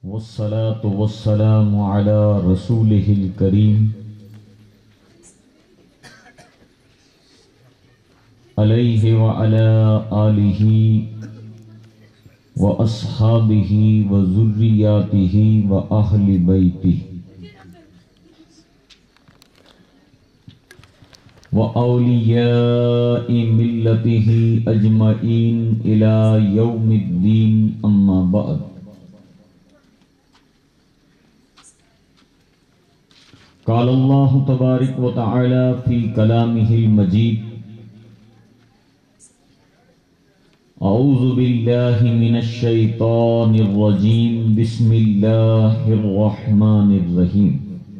والصلاة والسلام على رسوله الكريم عليه وعلى آله وأصحابه وذرياته وأهل بيته وأولياء ملته أجمعين إلى يوم الدين أما بعد قال الله تبارك وتعالى في كلامه المجيد أعوذ بالله من الشيطان الرجيم بسم الله الرحمن الرحيم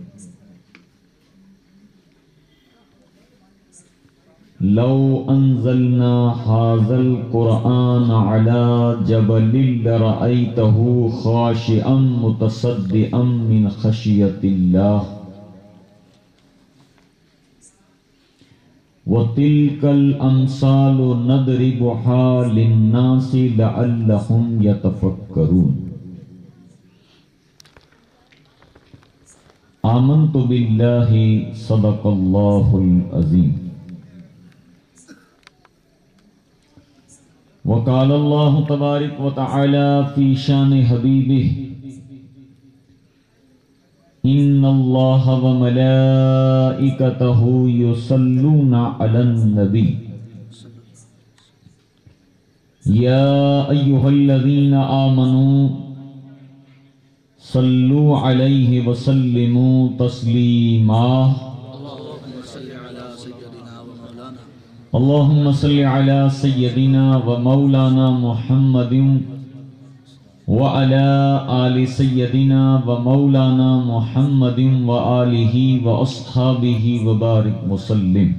لو أنزلنا هذا القرآن على جبل لرأيته خاشعا متصدعا من خشية الله وَتِلْكَ الْأَمْثَالُ نَضْرِبُهَا لِلنَّاسِ لَعَلَّهُمْ يَتَفَكَّرُونَ آمنت باللہ صدق اللہ العظیم وقال اللہ تبارک وتعالی فی شان حبیبہ ان اللہ وملائکتہ یصلون علی النبی یا ایہا الذین آمنوا صلوا علیہ وسلموا تسلیما اللہم صل علی سیدنا ومولانا محمد وعلى آل سيدنا ومولانا محمد وآلہ وأصحابہ وبارک وسلم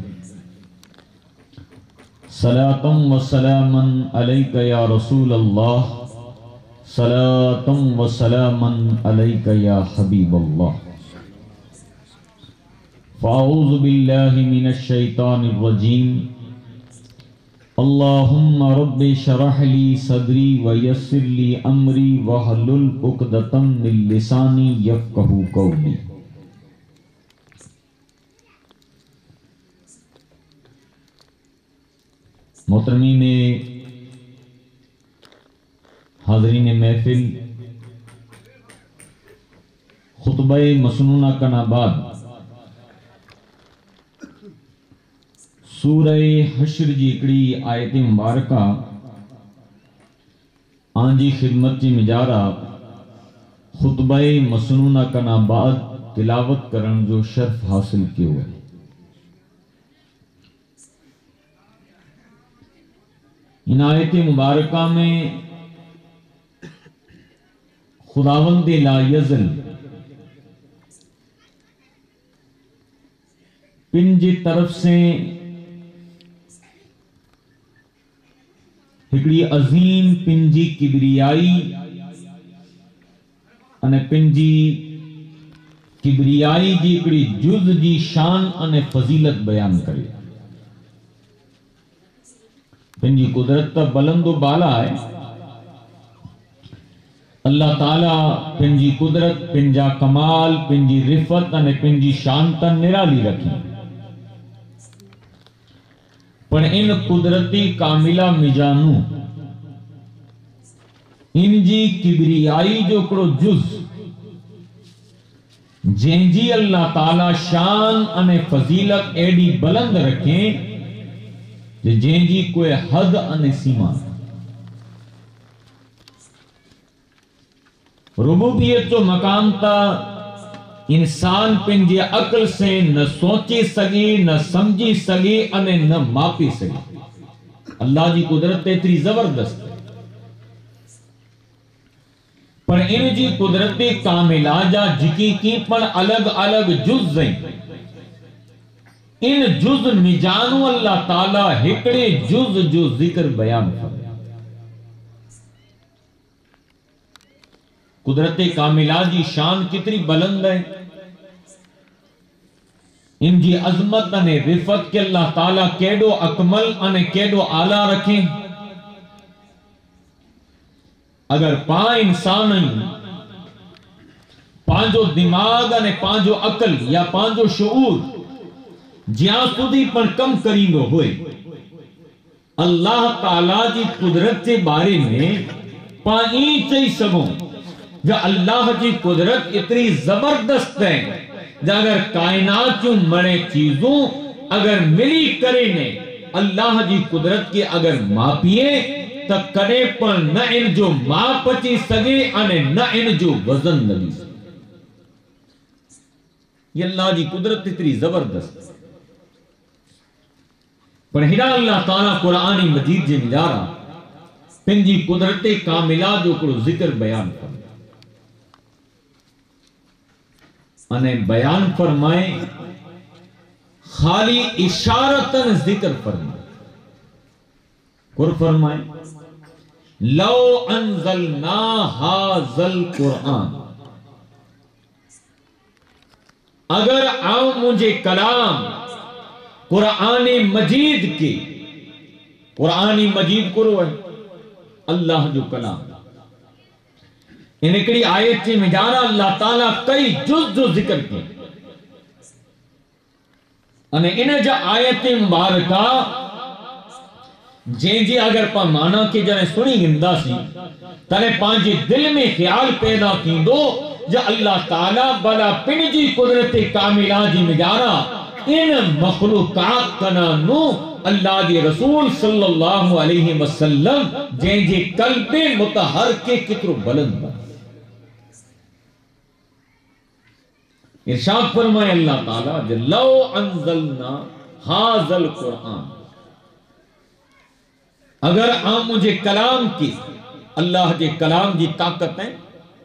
صلاة وسلاما علیک یا رسول اللہ صلاة وسلاما علیک یا حبیب اللہ فاعوذ باللہ من الشیطان الرجیم اللہم رب شرح لی صدری ویسر لی امری وحلل عقدۃ من لسانی یفقہوا قولی محترمین حاضرین محفل خطبہ مسنونہ کنا بعد سورہ حشر جی اکڑی آیت مبارکہ آنجی خدمت جی مجارہ خطبہ مسنونہ کنا بعد تلاوت کرن جو شرف حاصل کیے ہوئے ان آیت مبارکہ میں خداوند لا یزل پنجی طرف سے ہکڑی عظیم پنجی کبریائی ان پنجی کبریائی جی ہکڑی جز جی شان ان فضیلت بیان کرے پنجی قدرت تا بلند و بالا ہے اللہ تعالیٰ پنجی قدرت پنجا کمال پنجی رفت ان پنجی شان تا نرالی رکھی پر ان قدرتی کاملہ مجانو ان جی کبریائی جو کرو جز جن جی اللہ تعالی شان ان فضیلت ایڈی بلند رکھیں جن جی کوئی حد ان سیما ربوبیت جو مقام تا انسان پنجی عقل سے نہ سوچی سگی نہ سمجھی سگی انے نہ ماپی سگی اللہ جی قدرت اتنی زبردست ہے پر ان جی قدرتی کاملہ جا جکی کی پر الگ الگ جز ہیں ان جز مجانو اللہ تعالیٰ ہکڑے جز جو ذکر بیان فرمائے قدرتی کاملہ جی شان کتنی بلند ہے ان جی عظمت انے رفت کے اللہ تعالیٰ کیڑو اکمل انے کیڑو آلہ رکھیں اگر پا انسان پانچو دماغ نے پانچو عقل یا پانچو شعور جہاں سودی پر کم کریندو ہوئے اللہ تعالیٰ جی قدرت کے بارے میں پائیں چاہی سگوں جا اللہ جی قدرت اتنی زبردست ہے جا اگر کائنات جو مرے چیزوں اگر ملی کرے نے اللہ جی قدرت کے اگر ماپیے تو کرے پر نہ ان جو ماپ چی سگے انے نہ ان جو وزن لگی سگے. یہ اللہ جی قدرت اتنی زبردست ہے. پر ہیرا اللہ تعالیٰ قرآن مجید جن جارا پنجی قدرت کاملہ جو کرو ذکر بیان کرنا انہیں بیان فرمائے خالی اشارتن ذکر فرمائے قرآن فرمائے لو انزلنا ہاذل قرآن اگر آؤ مجھے کلام قرآن مجید کی قرآن مجید کرو ہے اللہ جو کلام انکڑی آیت میں جانا اللہ تعالیٰ کئی جز جو ذکر کی انہیں جا آیت مبارکہ جی اگر پا مانا کہ جنہیں سنی گندہ سی تلے پانچی دل میں خیال پیدا کی دو جا اللہ تعالیٰ بلا پنجی قدرت کاملہ جی میں جانا ان مخلوقات کنانو اللہ دی رسول صلی اللہ علیہ وسلم جن جی قلب متحر کے کتر بلند بنا ارشاد فرمائے اللہ تعالیٰ جو لو انزلنا ہاذل قرآن اگر آم مجھے کلام کی اللہ جے کلام جی طاقت ہے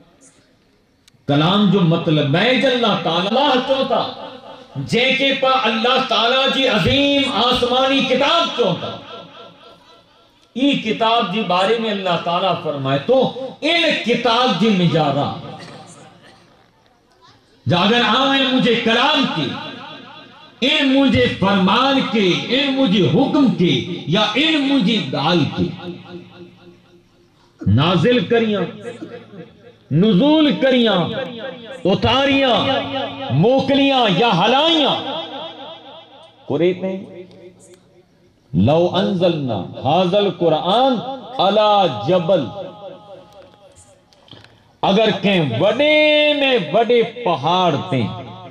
کلام جو مطلب ہے جو اللہ تعالیٰ چوتا جے کے پا اللہ تعالیٰ جی عظیم آسمانی کتاب چوتا ای کتاب جی بارے میں اللہ تعالیٰ فرمائے تو ان کتاب جی مجارہ اگر آئیں مجھے کلام کی ان مجھے فرمان کے ان مجھے حکم کے یا ان مجھے دال کے نازل کریاں نزول کریاں اتاریاں موکلیاں یا ہلائیاں قریت نہیں لو انزلنا ہاذل قرآن علی جبل اگر کہیں بڑے میں بڑے پہاڑ تھے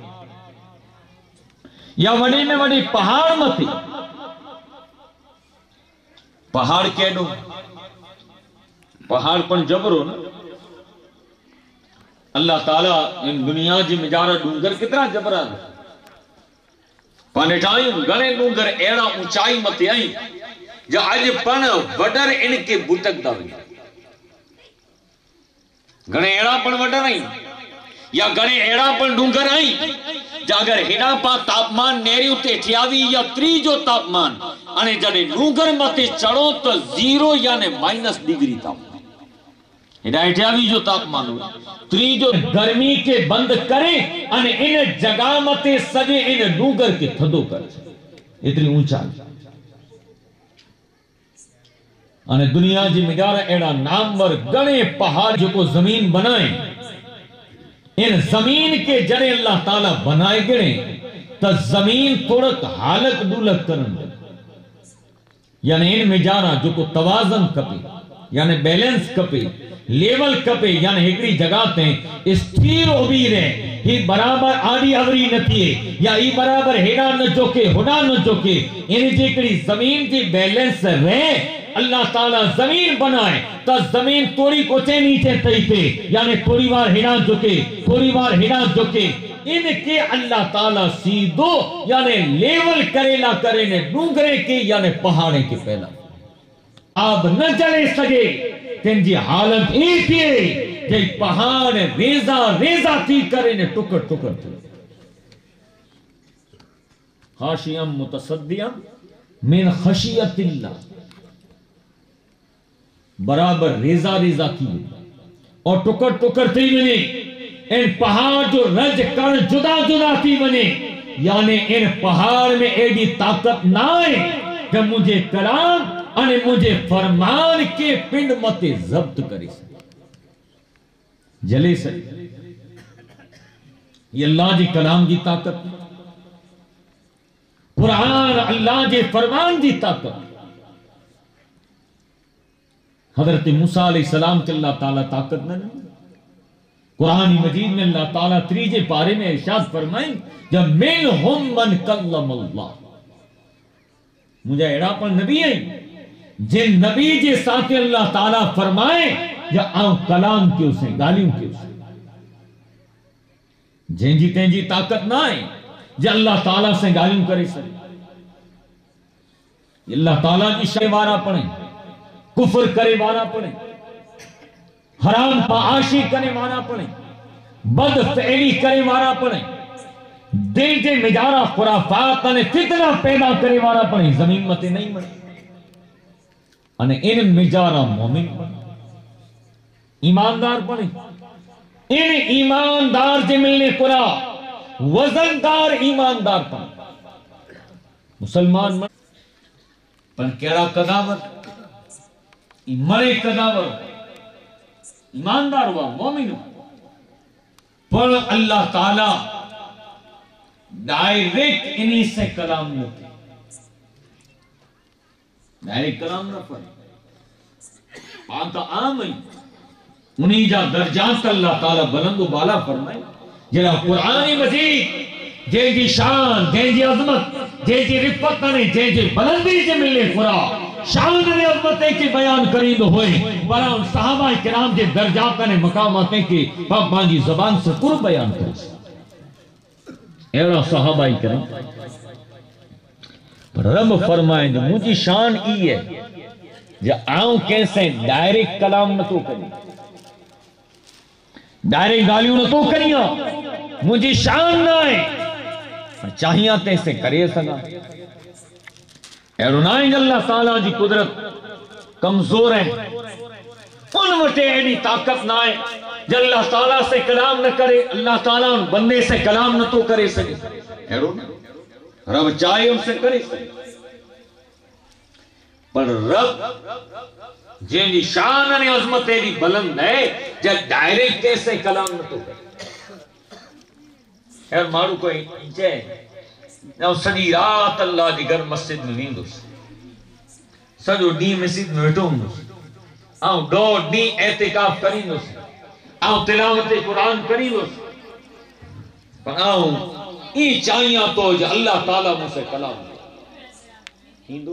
یا بڑے میں بڑے پہاڑ میں تھے پہاڑ کہہ دو پہاڑ پر جبرو نا اللہ تعالیٰ ان دنیا جی مجارہ ڈونگر کتنا جبرا ہے پانٹائیں گنے ڈونگر ایڑا اونچائی مت آئیں جا آج پن وڈر ان کے بوتک دا ہوئی گنے ایڑا پن وڈر آئیں یا گنے ایڑا پن ڈونگر آئیں جا اگر ہیڈا پا تاپمان نیری اتے 28 یا 30 جو تاپمان انے جڑے ڈونگر مت چڑھو تو 0 یعنی مائنس ڈگری تاپمان ہیڈا 28 جو تاپمان ہوئی 3 جو گرمی کے بند کریں انے ان جگہ مت سجے ان ڈونگر کے تھدو کر اتنی اونچا انے دنیا جی مجارہ ایڑا نامور گنے پہاڑ جو کو زمین بنائیں ان زمین کے جڑے اللہ تعالیٰ بنائے گئے تا زمین تھوڑک حالک دولک کرن دے یعنی ان میں جانا جو کو توازن کپی یعنی بیلنس کپی لیول کپی یعنی ہکڑی جگہ تے استھیر ہو بھی رہے ہی برابر آدھی اوری نتیے یا ہی برابر ہیڈا نہ چوکے ہڈا نہ چوکے یعنی جکڑی زمین کی بیلنس رہے اللہ تعالیٰ زمین بنائے تا زمین توڑی کوچے نیچے تیتے یعنی تھوڑی بار ہڈا چکے تھوڑی بار ہڈا چکے ان کے اللہ تعالیٰ سیدھو یعنی لیول کرے نہ کرے نے ڈونگرے کے یعنی پہاڑے کے پہلا اب نہ چلے سکے تین جی حالت ایک ہے جی پہاڑ ریزہ ریزہ تھی کرے نے ٹکر ٹکر تھی خاشیم متصدیم من خشیت اللہ برابر ریزہ ریزہ کی اور ٹکر ٹکر تھی بنے ان پہاڑ جو رج کر جدا جدا تھی بنے یعنی ان پہاڑ میں ایڈی طاقت نہ آئے کہ مجھے کلام اور مجھے فرمان کے پنڈ مت ضبط کرے جلے سے یہ اللہ جی کلام جی طاقت، قرآن اللہ جے فرمان جی طاقت. حضرت موسیٰ علیہ السلام کے اللہ تعالیٰ طاقت نہ نہیں. قرآن مجید میں اللہ تعالیٰ تریجے پارے میں ارشاد فرمائیں جب منہم من کلم اللہ، مجھے ایڑا پر نبی ہیں جن نبی جے ساتھ اللہ تعالیٰ فرمائیں یا آن کلام کیوں سے گالیوں کیوں سے، جن جی تین جی طاقت نہ آئے جو اللہ تعالیٰ سے گالیوں کرے سکے. اللہ تعالیٰ کی شے وارا پڑھیں، کفر کرے وارا پڑھیں، حرام فحاشی کرے وارا پڑھیں، بد فعلی کرے وارا پڑھیں، دل کے مجارہ خرافات نے فتنہ پیدا کرے وارا پڑھیں، زمین متے نہیں بنے انہیں ان مجارہ مومن بنے، ایماندار بنے. ان ایماندار جے ملنے قرآ وزندار ایماندار بنے مسلمان بنے. پر کیڑا قداور مرے قداور ایماندار ہوا مومن ہوا. پر اللہ تعالی ڈائریکٹ انہی سے کلام نہ کرے، ڈائریکٹ کلام نہ پڑھے. آنکہ عام ہے انہی جا درجات اللہ تعالی بلند و بالا فرمائے جنہا قرآن مجید جے جی شان، جے جی عظمت، جے جی رفت نے، جے جی بلندی جے ملے قرآن شان نے عظمتیں کی بیان کریں ہوئے برا ان صحابہ کرام جے درجات نے مقاماتیں کی پاک جی زبان سے قرب بیان کریں. ایڑا صحابہ کرام رب فرمائیں جو مجھے شان ای ہے جو آؤں کیسے ڈائریکٹ کلام نہ تو کریں، ڈائریکٹ گالیوں نہ تو کریاں، مجھے شان نہ ہے چاہیاں تیسے کرے سنا. ایرونائیں اللہ تعالیٰ جی قدرت کمزور ہیں، ان وٹے اینی طاقت نہ ہے جو اللہ تعالیٰ سے کلام نہ کرے، اللہ تعالیٰ ان بندے سے کلام نہ تو کرے سکے. رب چاہے ان سے کرے سکے، پر رب جن جی شان نے عظمت تیری بلند ہے جب ڈائریکٹ کیسے کلام نہ تو کرے. خیر مارو کوئی جے نو سجی رات اللہ دی گھر مسجد میں ویندوس، سجو ڈی مسجد میں ویٹھوندوس، آؤں دو ڈی اعتکاف کریندوس، آؤں تلاوت قرآن کریندوس، پر آؤں ای چاہیاں تو جو اللہ تعالیٰ مجھ سے کلام ہندو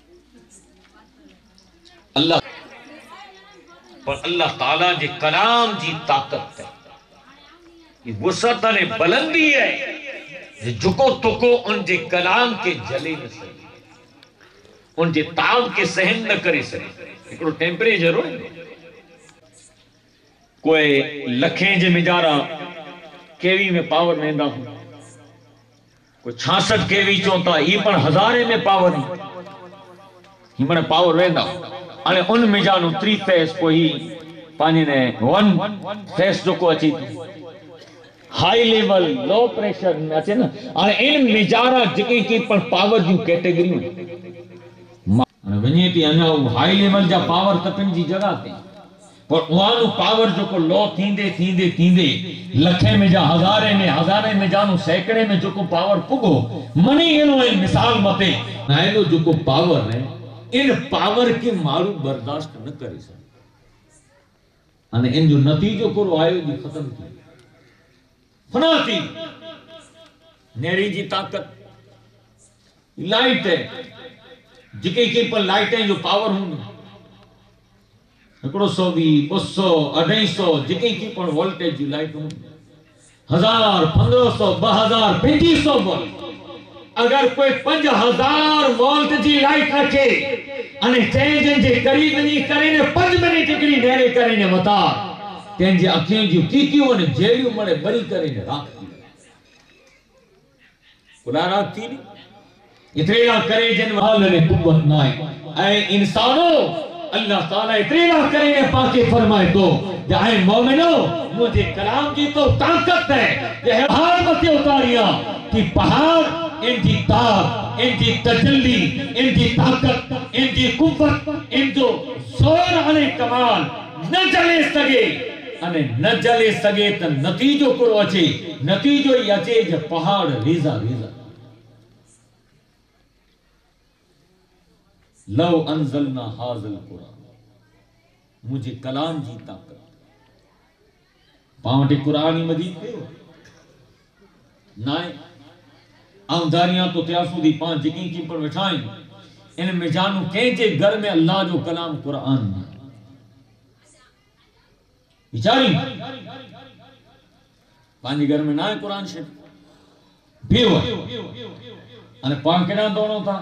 اللہ، پر اللہ تعالیٰ جے کلام جی طاقت ہے، یہ وسعت نے بلندی ہے جکو تکو ان جے کلام کے جلے نہ سکے، ان جے تاب کے سہن نہ کرے سکے. ایکڑو ٹیمپریچر ہو کوئی لکھیں جے مجارہ کیوی میں پاور نہیں دا ہوں، کوئی 66 کیوی چونتا یہ پر ہزارے میں پاور نہیں، یہ پر پاور ویندہ انہیں ان مجانو 3 فیس کو ہی پانی نے 1 فیس جو کو اچھی تھی ہائی لیول لو پریشر میں اچھے نا، اور ان مجارہ جکے کی پر پاور جو کیٹیگری میں ونیے تھی انہا ہائی لیول جا پاور تپن جی جگہ تھی، پر وہاں پاور جو کو لو تھیندے تھیندے تھیندے لکھے میں جا ہزارے میں جانو سیکڑے میں جو کو پاور پگو منی انہوں ان مثال متے نائلو جو کو پاور ہے ان پاور کی مارو برداشت نہ کرے سکتے، ان جو نتیجوں کو روائے جی ختم کی فنا تھی. نیری جی طاقت لائٹ ہے جکے کی پر لائٹیں جو پاور ہوں 120 200 250 جکے کی پر وولٹیج جو لائٹ ہوں 1000 1500 2000 2500 وولٹ. اگر کوئی 5000 وولٹ جی لائٹ رکھے انہیں چینجن جے قریب نہیں کریں 5 منٹ اکڑی نیرے کریں متا تین جے اکھیں جو کیوں انہیں جیلیوں مڑے بری کریں راک کی خدا راک کی نہیں اتریلا کرے جن وحال نے قوت نہ ہے. اے انسانوں اللہ تعالیٰ اتریلا کرے پاکے فرمائے تو جائے مومنوں مجھے کلام کی تو طاقت ہے یہ پہاڑ متے اتاریاں کہ پہاڑ ان کی تاب ان کی تجلی ان کی طاقت ان کی قوت ان جو زور علی کمال نہ چلے سکے અને ન જલે સગે તો નતીજો કરો અચે નતીજો ઈ અચે જે પહાડ રેઝા રેઝા لو انزلنا هذا القرآن مجھے کلام جی طاقت پاوٹے قرآن مجید پہ نائے آمداریاں تو تیاسو دی پانچ جگیں کی پر بٹھائیں ان میں جانو کہنچے گھر میں اللہ جو کلام قرآن میں بیچاری پانچ گھر میں نائے قرآن شریف بیوہ انہیں پان کے نام دونوں تھا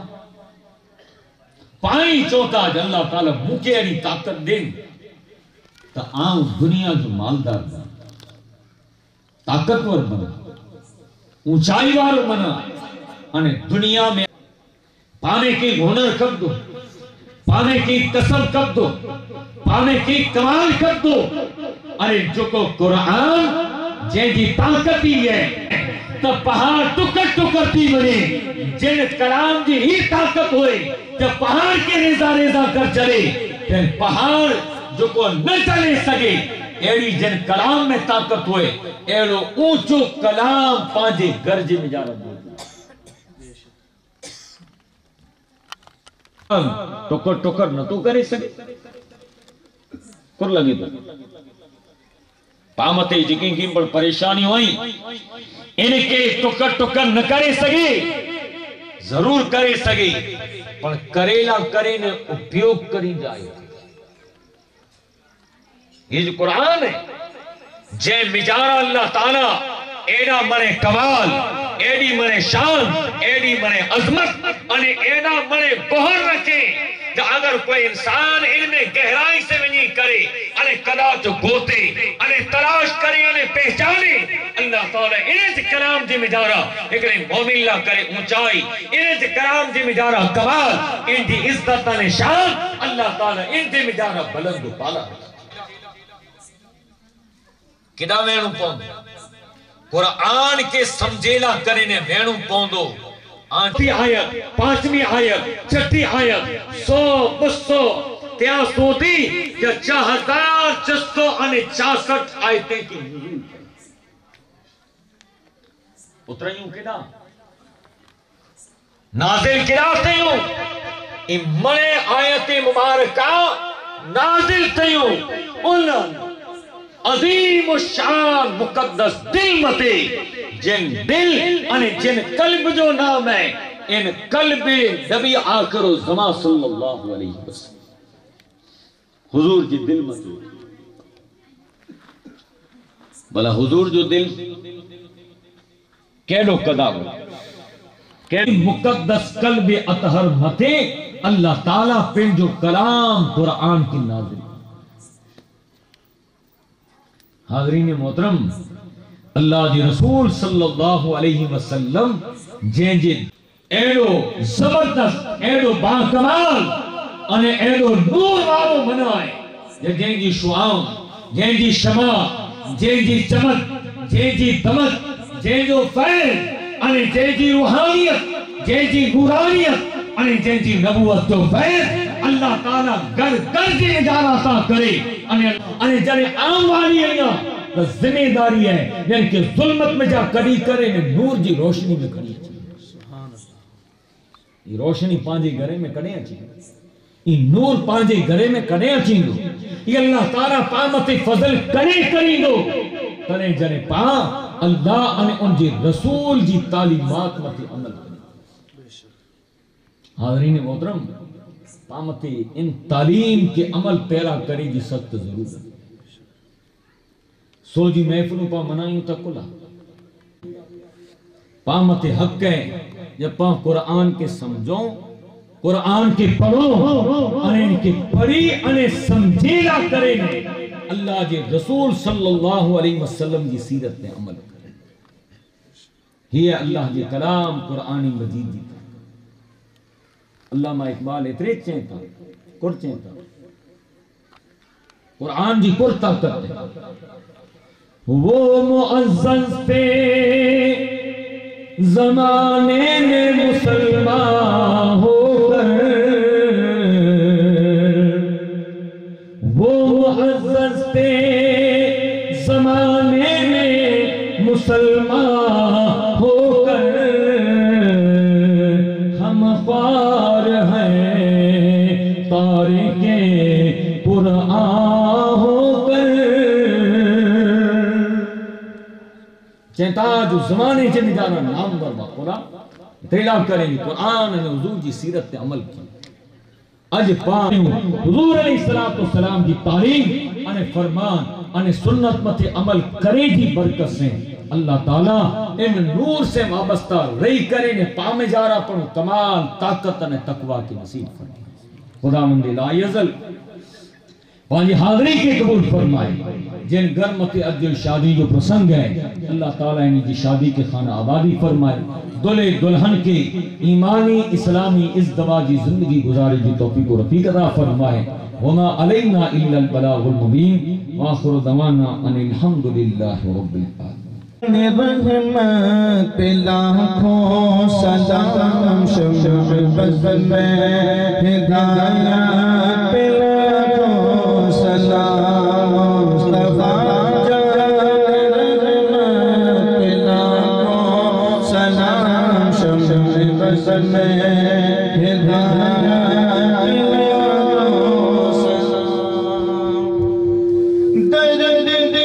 پانی چوتا جو اللہ تعالیٰ مکے ایڈی طاقت دیں تا آؤں دنیا جو مالدار بنا طاقتور بنا اونچائی وار بنا انہیں دنیا میں پانے کی ہنر کب دو پانے کی قسم کب دو پانے کی کمال کب دو ارے جو کو قرآن جن کی طاقت ہی ہے تو پہاڑ ٹکر ٹکر تھی بنے جن کلام جی ہی طاقت ہوئے جب پہاڑ کے ریزہ ریزہ کر چلے پھر پہاڑ جو کو نہ چلے سکے ایڑی جن کلام میں طاقت ہوئے ایڑو اونچو کلام پانچے گرجے میں جا رہا ٹکر ٹکر نہ تو کرے سکے کر لگے تو پامتے جگیں کی بڑھ پریشانی ہوئی ان کے ٹکر ٹکر نہ کرے سکے ضرور کرے سکے پر کریلا کرے نے اپیوگ کری جائے یہ جو قرآن ہے جے مجارہ اللہ تعالیٰ ایڈا منے کمال ایڈی منے شان ایڈی منے عظمت انہیں ایڈا منے بہر رکھے کہ اگر کوئی انسان ان میں گہرائی سے ونی کرے انہیں قدا جو گوتے انہیں تلاش کرے انہیں پہچانے اللہ تعالیٰ انہیں سے کلام جی مجارہ ایک مومن اللہ کرے اونچائی انہیں سے کلام جی مجارہ کمال ان دی عزت انہیں شان اللہ تعالیٰ ان دی مجارہ بلند و پالا کدا وینو پوندو قرآن کے سمجھیلا کرنے وینو پوندو آنٹی آیت پانچویں آیت چھٹی آیت 100 200 300 دی یا 4664 آیتیں کی نزول اترائیوں کدا نازل کدا تیوں امنے آیت مبارکہ نازل تیوں انہوں عظیم و شان مقدس دل متے جن دل انہیں جن قلب جو نام ہے ان قلب نبی آخر الزمان صلی اللہ علیہ وسلم حضور جی دل متے بلا حضور جو دل کیلو قدا ہو مقدس قلب اطہر متے اللہ تعالیٰ پن جو کلام قرآن کی نازل حاضرین محترم اللہ جی رسول صلی اللہ علیہ وسلم جن جی ایڈو زبردست ایڈو باکمال انہیں ایڈو نور والو منائے جن جی شعاؤں جن جی شمع جن جی چمک جن جی دمک جن جو فیض انہیں جن جی روحانیت جن جی نورانیت انہیں جن جی نبوت جو فیض اللہ تعالیٰ گر جی اجارہ تا کرے انہیں جانے عام والی ہے نا ذمہ داری ہے یعنی کہ ظلمت میں جا کڑی کرے نور جی روشنی میں کڑی یہ روشنی پانچے گھرے میں کڑے اچھی یہ نور پانچے گھرے میں کڑے اچھی دو یہ اللہ تعالیٰ پامت فضل کرے کری دو کرے جانے پا اللہ انہیں ان جی رسول جی تعلیمات مت عمل کرے حاضرین محترم پامت ان تعلیم کے عمل پیرا کرے جی سخت ضرور ہے سو جی محفلوں پا منائیوں تا کلا پامت حق ہے جب پا قرآن کے سمجھوں قرآن کے پڑھو انہیں کے پڑھی انہیں سمجھیلا کرے اللہ جی رسول صلی اللہ علیہ وسلم کی سیرت میں عمل کرے یہ اللہ جی کلام قرآنی مجید دی علامہ اقبال اترے چینتا کر چینتا قرآن جی کر طاقت ہے وہ معزز تھے زمانے میں مسلمان ہو کر وہ معزز تھے نے مسلمان ہو کر ہم خوار ہیں تارک قرآن ہو کر چہتا جو زمانے سے نجانا نام بربا قرآن تیلا کریں گے قرآن نے حضور جی سیرت تے عمل کی اج پاؤں حضور علیہ السلام کی تعلیم انہیں فرمان انہیں سنت مت عمل کرے دی برکت سے اللہ تعالیٰ ان نور سے وابستہ رہی کرے نے پامے جا رہا پڑھو کمال طاقت انہیں تقوی کی نصیب فرمائے خدا مند لا یزل وہاں حاضری کے قبول فرمائے جن گرمت عدل شادی جو پرسنگ ہے اللہ تعالیٰ انہیں جی شادی کے خانہ آبادی فرمائے دلے دلہن کے ایمانی اسلامی ازدواجی زندگی گزاری کی توفیق و رفیق عطا فرمائے وما علینا الا البلاغ المبین وآخر دعوانا ان الحمدللہ رب العالمین رحمت پہ لاکھوں سلام شمع بز میں ہدایت پہ لاکھوں سلام مصطفیٰ جان رحمت پہ لاکھوں سلام شمع بز میں ہدایت پہ لاکھوں سلام درد دل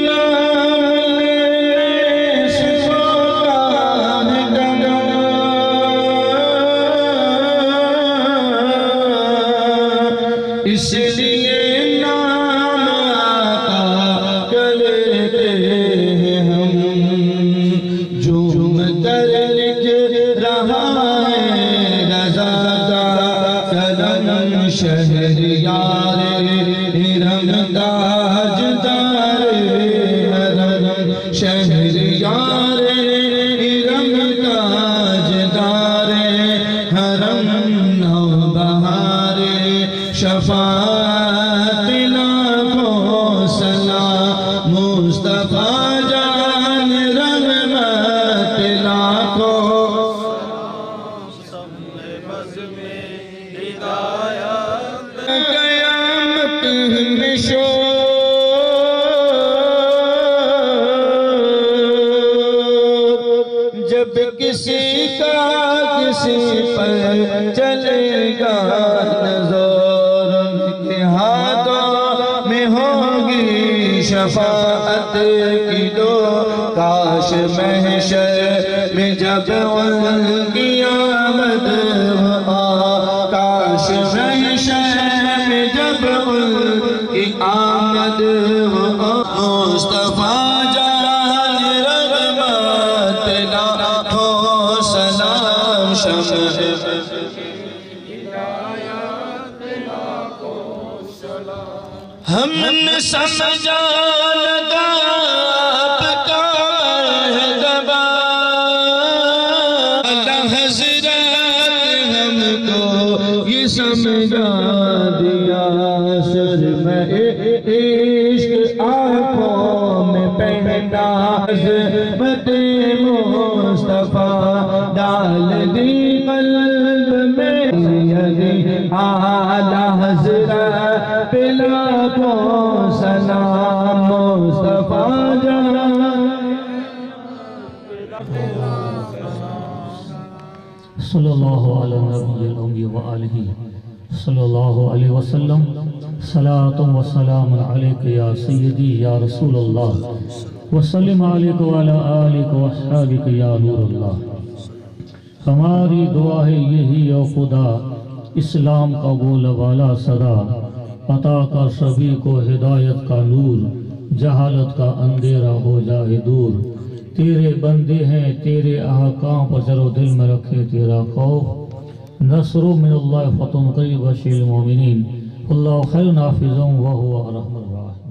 اس لیے نام آقا کرتے ہیں ہم جھوم کر لکھ رہا ہے رضا کا کرم شہریار ارم تاجدار حرم شہریار ارم تاجدار حرم نوبہار شفاعت لاکھوں سلام مصطفیٰ جان رحمت لاکھوں قیامت میں شور جب کسی کا کسی پر چلے گا نظر ہاتھوں میں ہوگی شفاعت کی دو کاش محشر میں جب ان کی آمد ہو کاش محشر میں جب ان کی آمد ہو مصطفیٰ جان رحمت لاکھوں سلام شمع ہم نے سمجھا لگا آپ کا مرتبہ اللہ حضرت ہم کو یہ سمجھا دیا سر میں عشق آنکھوں میں پہنا عظمت مصطفیٰ ڈال دی قلب میں اعلیٰ حضرت پہ لاکھوں سلام مصطفیٰ جان صلی اللہ علیہ نبی وآلہ صلی اللہ علیہ وسلم صلاۃ و سلام علیک یا سیدی یا رسول اللہ وسلم علیک وعلی آلک و اصحابک یا نور اللہ ہماری دعا ہے یہی او خدا اسلام کا بولا والا صدا عطا کا سبھی کو ہدایت کا نور جہالت کا اندھیرا ہو جائے دور تیرے بندے ہیں تیرے احکام پر سر و دل میں رکھے تیرا خوف نصر من اللہ فتح قریب بشیر المومنین اللہ خیر نافذ وہو ارحم الراحمین